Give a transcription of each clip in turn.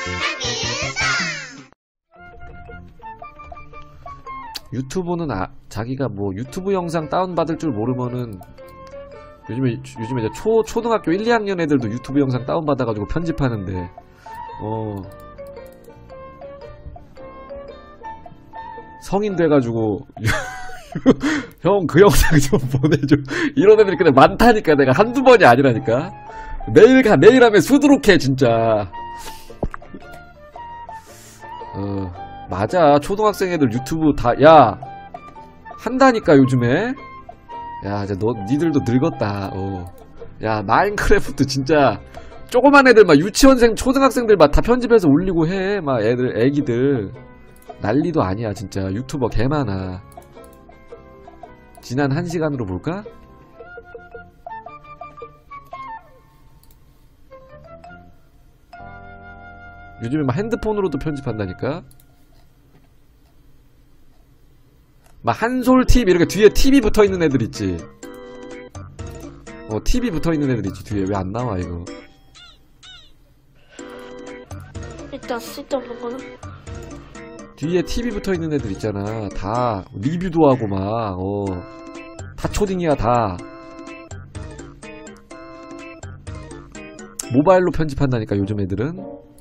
유튜브는 자기가 뭐 유튜브 영상 다운받을 줄 모르면은 요즘에 이제 초등학교 1, 2학년 애들도 유튜브 영상 다운받아가지고 편집하는데 성인 돼가지고 형 그 영상 좀 보내줘 이런 애들이 근데 많다니까. 내가 한두 번이 아니라니까. 매일 하면 수두룩해 진짜. 맞아. 초등학생 애들 유튜브 다 한다니까 요즘에. 야 이제 니들도 늙었다. 야 마인크래프트 진짜 조그만 애들 막 유치원생 초등학생들 막 다 편집해서 올리고 해. 막 애기들 난리도 아니야 진짜. 유튜버 개 많아. 지난 1시간으로 볼까? 요즘에 막 핸드폰으로도 편집한다니까. 막 한솔TV 이렇게 뒤에 TV 붙어있는 애들 있지. TV 붙어있는 애들 있지 뒤에. 왜 안 나와 이거. 일단 쓸데없는 거는 뒤에 TV 붙어있는 애들 있잖아. 다 리뷰도 하고 막 다 초딩이야 다. 모바일로 편집한다니까 요즘 애들은.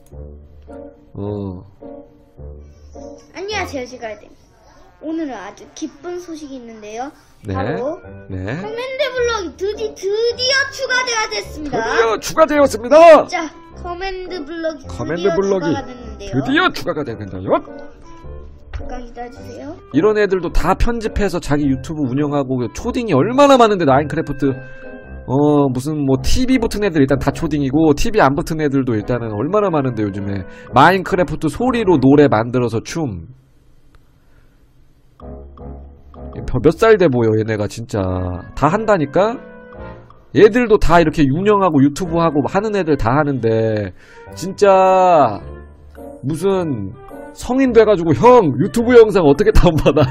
안녕하세요, 시갈입니다. 오늘은 아주 기쁜 소식이 있는데요. 네. 바로 네. 커맨드 블럭이 드디어 추가가 됐습니다. 드디어 추가되었습니다. 자, 커맨드 블럭이 추가가 됐는데요. 드디어 추가가 되는데요. 잠깐 기다려주세요. 이런 애들도 다 편집해서 자기 유튜브 운영하고. 초딩이 얼마나 많은데. 마인크래프트 무슨 뭐 TV 붙은 애들 일단 다 초딩이고, TV 안 붙은 애들도 일단은 얼마나 많은데 요즘에. 마인크래프트 소리로 노래 만들어서 춤. 몇 살 돼 보여 얘네가 진짜. 다 한다니까. 얘들도 다 이렇게 운영하고 유튜브 하고 하는 애들 다 하는데 진짜 무슨 성인 돼가지고 형 유튜브 영상 어떻게 다운받아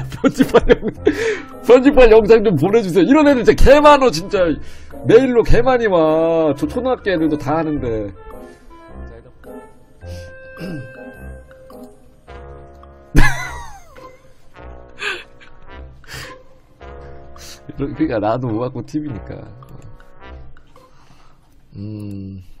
편집할 영상 좀 보내주세요 이런 애들 진짜 개 많어 진짜. 메일로 개 많이 와. 저 초등학교 애들도 다 하는데. 그러니까 나도 뭐 갖고 TV니까.